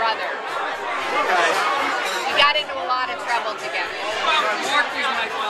brother. Okay. We got into a lot of trouble together. Mark is my father.